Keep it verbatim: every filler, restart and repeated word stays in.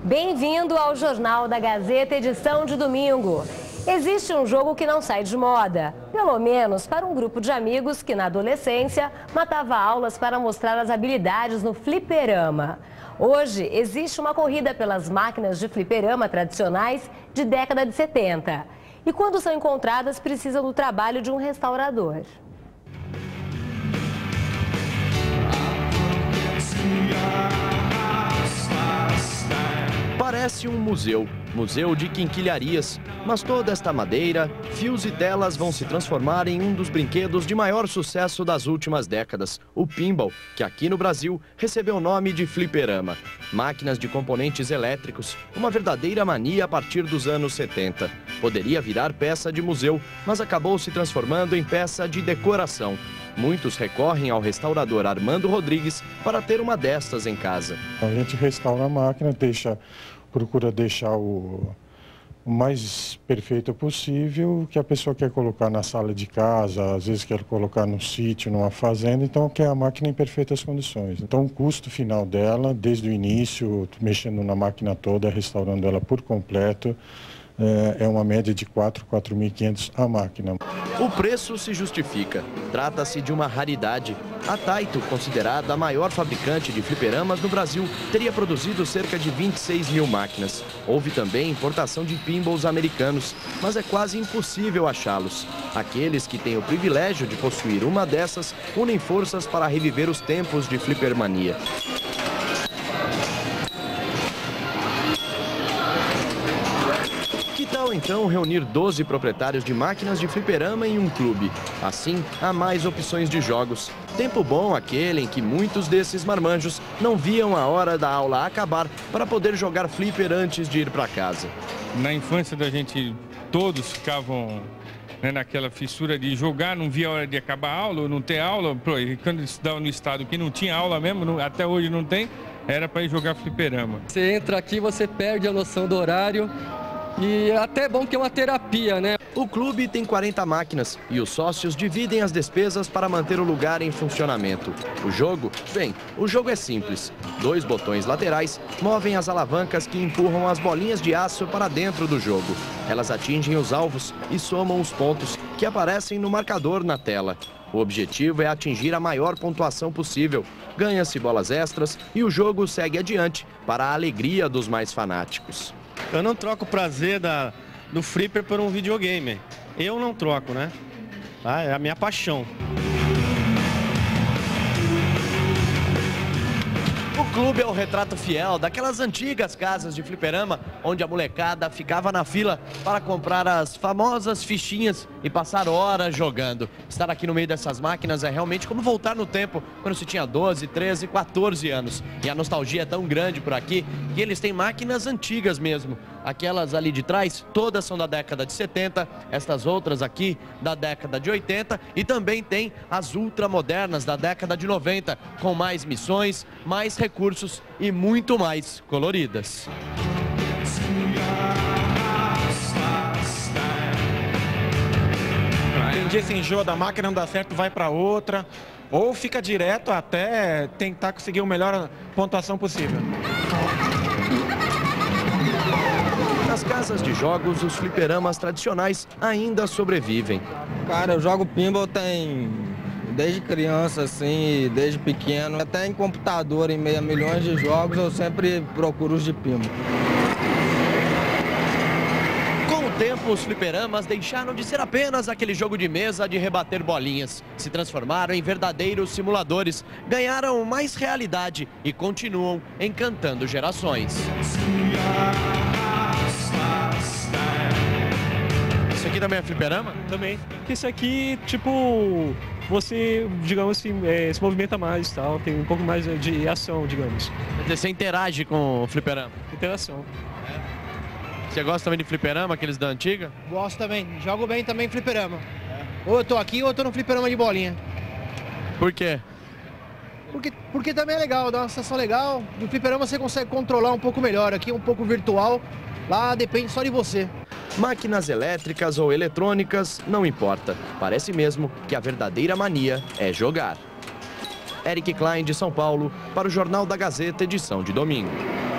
Bem-vindo ao Jornal da Gazeta, edição de domingo. Existe um jogo que não sai de moda, pelo menos para um grupo de amigos que na adolescência matava aulas para mostrar as habilidades no fliperama. Hoje existe uma corrida pelas máquinas de fliperama tradicionais de década de setenta. E quando são encontradas, precisam do trabalho de um restaurador. Parece um museu, museu de quinquilharias, mas toda esta madeira, fios e telas vão se transformar em um dos brinquedos de maior sucesso das últimas décadas, o pinball, que aqui no Brasil recebeu o nome de fliperama. Máquinas de componentes elétricos, uma verdadeira mania a partir dos anos setenta. Poderia virar peça de museu, mas acabou se transformando em peça de decoração. Muitos recorrem ao restaurador Armando Rodrigues para ter uma destas em casa. A gente restaura a máquina, deixa, procura deixar o, o mais perfeito possível, que a pessoa quer colocar na sala de casa, às vezes quer colocar num sítio, numa fazenda, então quer a máquina em perfeitas condições. Então o custo final dela, desde o início, mexendo na máquina toda, restaurando ela por completo, é uma média de quatro, quatro mil e quinhentos a máquina. O preço se justifica. Trata-se de uma raridade. A Taito, considerada a maior fabricante de fliperamas no Brasil, teria produzido cerca de vinte e seis mil máquinas. Houve também importação de pinballs americanos, mas é quase impossível achá-los. Aqueles que têm o privilégio de possuir uma dessas unem forças para reviver os tempos de flipermania. Então reunir doze proprietários de máquinas de fliperama em um clube. Assim, há mais opções de jogos. Tempo bom aquele em que muitos desses marmanjos não viam a hora da aula acabar para poder jogar flipper antes de ir para casa. Na infância da gente, todos ficavam, né, naquela fissura de jogar, não via a hora de acabar a aula ou não ter aula. Quando estudava no estado que não tinha aula mesmo, não, até hoje não tem, era para ir jogar fliperama. Você entra aqui, você perde a noção do horário. E até é bom que é uma terapia, né? O clube tem quarenta máquinas e os sócios dividem as despesas para manter o lugar em funcionamento. O jogo? Bem, o jogo é simples. Dois botões laterais movem as alavancas que empurram as bolinhas de aço para dentro do jogo. Elas atingem os alvos e somam os pontos que aparecem no marcador na tela. O objetivo é atingir a maior pontuação possível. Ganha-se bolas extras e o jogo segue adiante para a alegria dos mais fanáticos. Eu não troco o prazer da, do flipper por um videogame. Eu não troco, né? Ah, é a minha paixão. O clube é o retrato fiel daquelas antigas casas de fliperama, onde a molecada ficava na fila para comprar as famosas fichinhas e passar horas jogando. Estar aqui no meio dessas máquinas é realmente como voltar no tempo, quando se tinha doze, treze, quatorze anos. E a nostalgia é tão grande por aqui que eles têm máquinas antigas mesmo. Aquelas ali de trás, todas são da década de setenta, estas outras aqui da década de oitenta e também tem as ultramodernas da década de noventa, com mais missões, mais recursos e muito mais coloridas. Tem dia que se enjoa da máquina, não dá certo, vai para outra, ou fica direto até tentar conseguir a melhor pontuação possível. Nas casas de jogos, os fliperamas tradicionais ainda sobrevivem. Cara, eu jogo pinball tem desde criança, assim, desde pequeno. Até em computador, em meia milhões de jogos, eu sempre procuro os de pinball. Com o tempo, os fliperamas deixaram de ser apenas aquele jogo de mesa de rebater bolinhas. Se transformaram em verdadeiros simuladores, ganharam mais realidade e continuam encantando gerações. Isso aqui também é fliperama? Também. Porque isso aqui, tipo, você, digamos assim, é, se movimenta mais e tal, tem um pouco mais de ação, digamos. Quer dizer, você interage com o fliperama? Interação. É. Você gosta também de fliperama, aqueles da antiga? Gosto também. Jogo bem também fliperama. É. Ou eu tô aqui ou eu tô no fliperama de bolinha. Por quê? Porque, porque também é legal, dá uma sensação legal. No fliperama você consegue controlar um pouco melhor. Aqui é um pouco virtual. Lá depende só de você. Máquinas elétricas ou eletrônicas, não importa. Parece mesmo que a verdadeira mania é jogar. Eric Klein, de São Paulo, para o Jornal da Gazeta, edição de domingo.